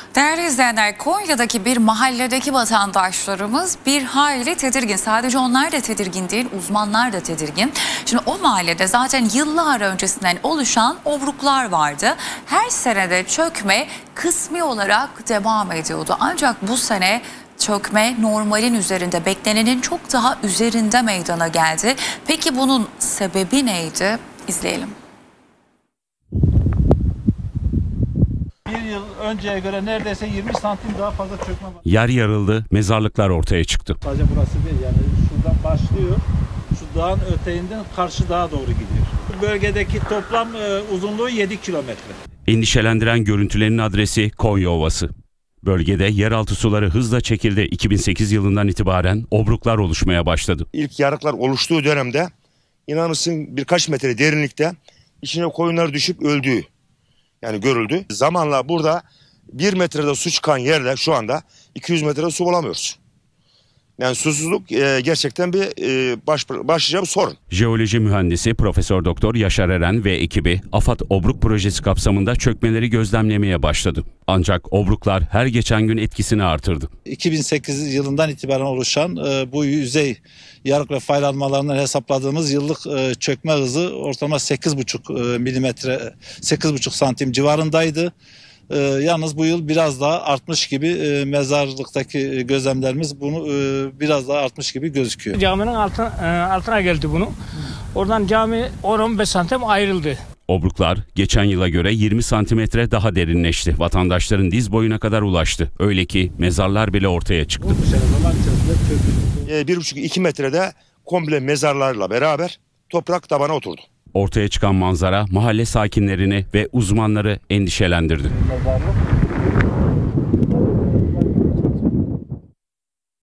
Değerli izleyenler, Konya'daki bir mahalledeki vatandaşlarımız bir hayli tedirgin. Sadece onlar da tedirgin değil, uzmanlar da tedirgin. Şimdi o mahallede zaten yıllar öncesinden oluşan obruklar vardı. Her senede çökme kısmi olarak devam ediyordu. Ancak bu sene çökme normalin üzerinde, beklenenin çok daha üzerinde meydana geldi. Peki bunun sebebi neydi? İzleyelim. Bir yıl önceye göre neredeyse 20 santim daha fazla çökme var. Yer yarıldı, mezarlıklar ortaya çıktı. Sadece burası değil, yani şuradan başlıyor, şu dağın öteyinden karşı dağa doğru gidiyor. Bu bölgedeki toplam uzunluğu 7 kilometre. Endişelendiren görüntülerin adresi Konya Ovası. Bölgede yeraltı suları hızla çekildi. 2008 yılından itibaren obruklar oluşmaya başladı. İlk yarıklar oluştuğu dönemde inanırsın birkaç metre derinlikte içine koyunlar düşüp öldüğü yani görüldü. Zamanla burada 1 metrede su çıkan yerde şu anda 200 metrede su bulamıyoruz. Yani susuzluk gerçekten bir başlıca bir sorun. Jeoloji mühendisi Profesör Doktor Yaşar Eren ve ekibi AFAD Obruk projesi kapsamında çökmeleri gözlemlemeye başladı. Ancak obruklar her geçen gün etkisini artırdı. 2008 yılından itibaren oluşan bu yüzey yarık ve faylanmalarından hesapladığımız yıllık çökme hızı ortalama 8,5 milimetre, 8,5 santim civarındaydı. Yalnız bu yıl biraz daha artmış gibi, mezarlıktaki gözlemlerimiz bunu biraz daha artmış gibi gözüküyor. Caminin altına geldi bunu. Oradan cami 10-15 santim ayrıldı. Obruklar geçen yıla göre 20 santimetre daha derinleşti. Vatandaşların diz boyuna kadar ulaştı. Öyle ki mezarlar bile ortaya çıktı. 1,5-2 metrede komple mezarlarla beraber toprak tabana oturdu. Ortaya çıkan manzara mahalle sakinlerini ve uzmanları endişelendirdi. Mezarlık